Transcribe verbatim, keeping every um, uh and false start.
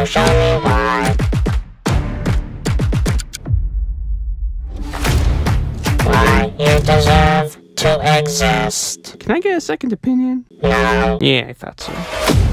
show me why. Why you deserve to exist. Can I get a second opinion? No. Yeah, I thought so.